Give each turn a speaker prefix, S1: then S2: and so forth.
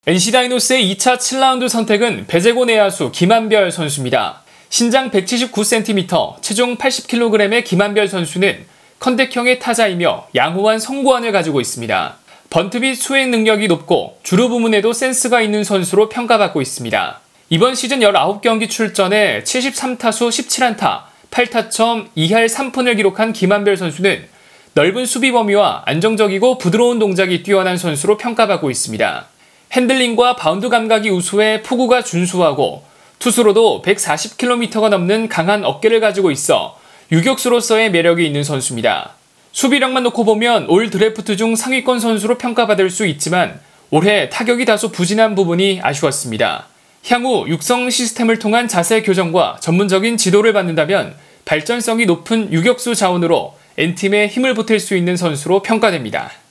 S1: NC 다이노스의 2차 7라운드 선택은 배재고 내야수 김한별 선수입니다. 신장 179cm, 체중 80kg의 김한별 선수는 컨택형의 타자이며 양호한 성구안을 가지고 있습니다. 번트 및 수행 능력이 높고 주루 부문에도 센스가 있는 선수로 평가받고 있습니다. 이번 시즌 19경기 출전에 73타수 17안타, 8타점 2할 3푼을 기록한 김한별 선수는 넓은 수비 범위와 안정적이고 부드러운 동작이 뛰어난 선수로 평가받고 있습니다. 핸들링과 바운드 감각이 우수해 포구가 준수하고 투수로도 140km가 넘는 강한 어깨를 가지고 있어 유격수로서의 매력이 있는 선수입니다. 수비력만 놓고 보면 올 드래프트 중 상위권 선수로 평가받을 수 있지만 올해 타격이 다소 부진한 부분이 아쉬웠습니다. 향후 육성 시스템을 통한 자세 교정과 전문적인 지도를 받는다면 발전성이 높은 유격수 자원으로 N팀에 힘을 보탤 수 있는 선수로 평가됩니다.